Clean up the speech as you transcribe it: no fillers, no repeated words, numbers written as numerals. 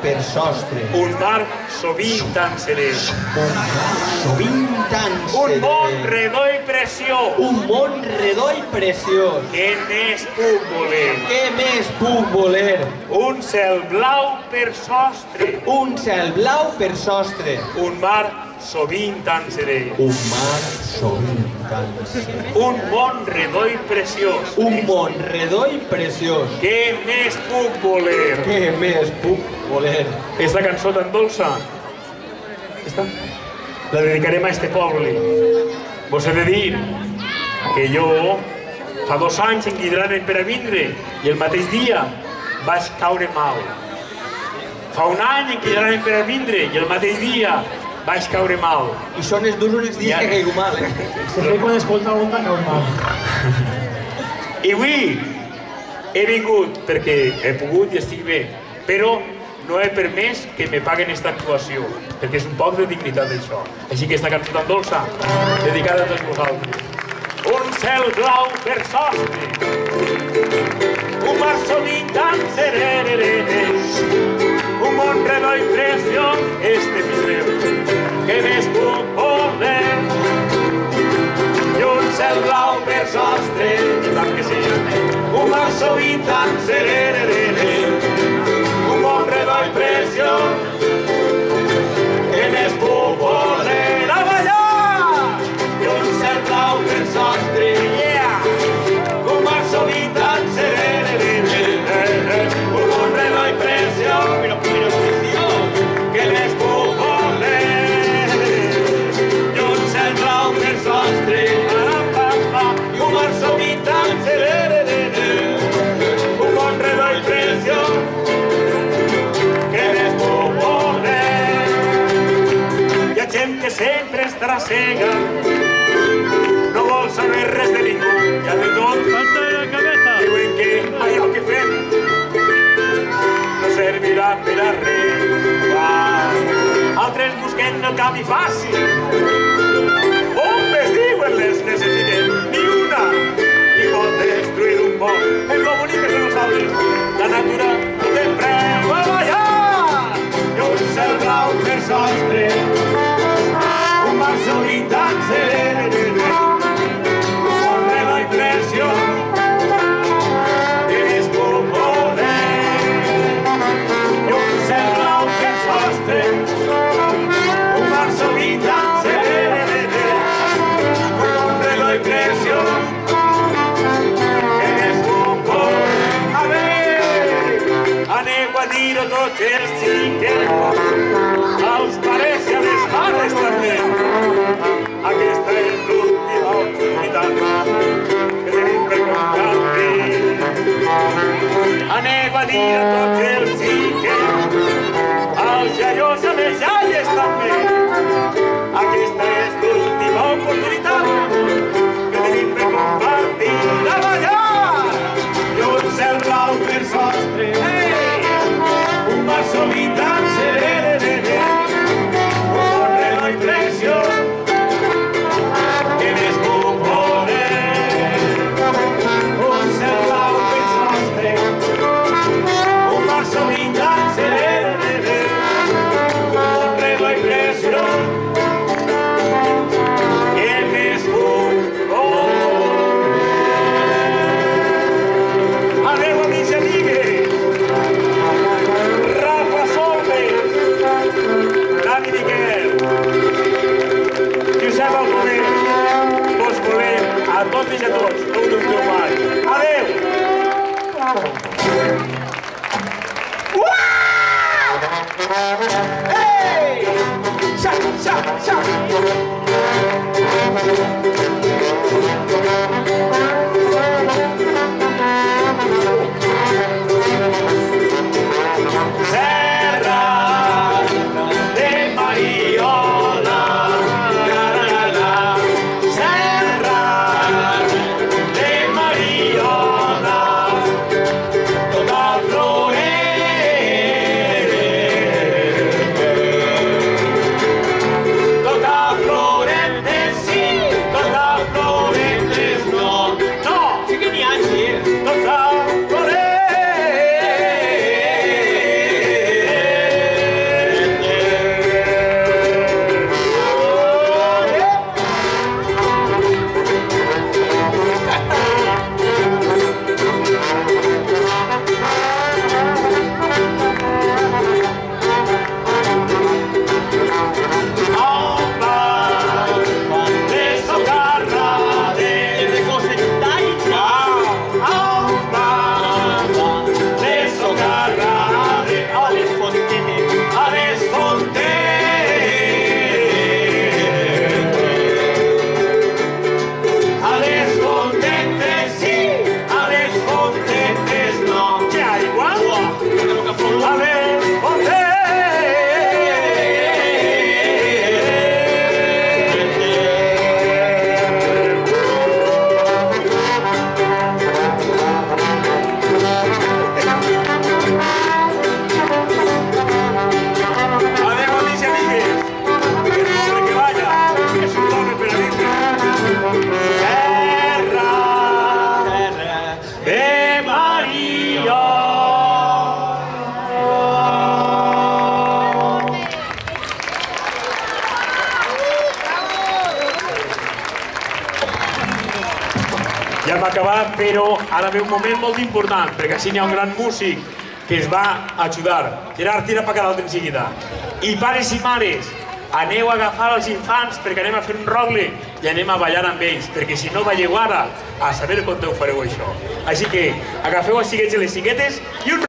per sostre. Un mar sovint tan serè. Un mar sovint tan Un serè. món redó i preciós. Un món redó i preciós. Què més puc voler? Què més puc voler? Un cel blau per sostre. Un cel blau per sostre. Un mar sovint tan serè. Un mar sovint tan serè. Un món redó i preciós. Un món redó i preciós. Què més puc voler? Què més puc voler? Esta cançó tan dolça, la dedicarem a este poble. Vos he de dir que jo fa 2 anys em cridaren per a vindre i el mateix dia vaig caure mal. Fa 1 any em cridaren per a vindre i el mateix dia vaig caure mal. I són els dos únics dies que caigo mal, eh? Sempre quan escolta un tan normal. I avui he vingut perquè he pogut i estic bé, però no he permès que me paguen esta actuació, perquè és un poc de dignitat això. Així que esta cançó tan dolça, dedicada a tots vosaltres. Un cel blau per sostre, un mar sovint tan serè, un món redó i preciós, este miseu, que més puc voler. I un cel blau per sostre, tant que sí, un mar sovint tan serè, un món redó i preciós, que més puc voler. A ballar! I un cel blau per sostre, un mar sovint tan serè, un món redó i preciós, que més puc voler. I un cel blau per sostre, un mar sovint tan serè, un món redó i preciós, que més puc voler. Hi ha gent que sempre estarà cega, no vol saber res de ningú, hi ha de tot. Diuen que allò que fem no servirà per a res. Altres busquen el camí fàcil. Bombes, diuen, les necessitem. Ni una ni pot destruir un poc. És lo bonic que són els arbres. La natura no té preu. A ballar! I un cel blau per sostre, un mar sovint tan serè, un món redó i preciós, que més puc voler. I un cel blau per sostre, un mar sovint tan serè, un món redó i preciós, que més puc voler. A veure, aneu a dir-ho tots els xiquets, als pares i a les mares també. Aquesta és l'última oportunitat que tenim per compartir. Aneu a dir a tots els xiquets, als iaios i a les iaies també. Aquesta és l'última oportunitat que tenim per compartir. A ballar! I un cel blau per sostre, un mar sovint tan serè, un món redó i preciós, que més puc voler. Un cel blau per sostre, un mar sovint tan serè, un món redó i preciós, que més puc voler. Adéu, amics i amigues. Rafa Solves, Dani Miquel, Josep Alcover, vos volem a tots i a tots, no ho dubteu mai. Adéu! Ei! Xa, xa, xa! Serra de Mariola, Serra de Mariola, tota florentes sí, tota florentes no. de Maria. Ja hem acabat, però ara ve un moment molt important, perquè així n'hi ha un gran músic que es va ajudar. Gerard, tira per cada altre en seguida. I pares i mares, aneu a agafar els infants perquè anem a fer un rogle i anem a ballar amb ells, perquè si no balleu ara, a saber com ho fareu això. Així que agafeu els xiquets i les xiquetes i un